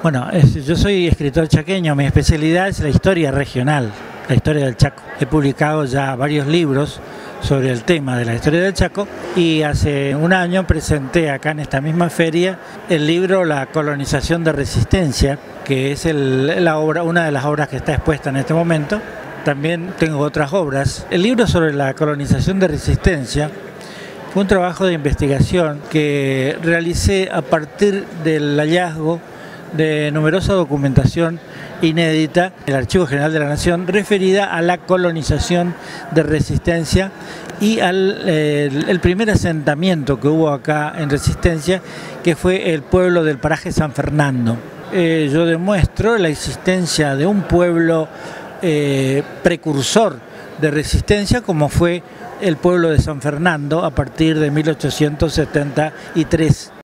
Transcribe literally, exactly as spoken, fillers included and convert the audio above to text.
Bueno, es, yo soy escritor chaqueño, mi especialidad es la historia regional, la historia del Chaco. He publicado ya varios libros sobre el tema de la historia del Chaco y hace un año presenté acá en esta misma feria el libro La colonización de resistencia, que es el, la obra, una de las obras que está expuesta en este momento. También tengo otras obras. El libro sobre la colonización de resistencia fue un trabajo de investigación que realicé a partir del hallazgo de numerosa documentación inédita del Archivo General de la Nación referida a la colonización de resistencia y al eh, el primer asentamiento que hubo acá en Resistencia, que fue el pueblo del paraje San Fernando. Eh, yo demuestro la existencia de un pueblo eh, precursor de resistencia como fue el pueblo de San Fernando a partir de mil ochocientos setenta y tres.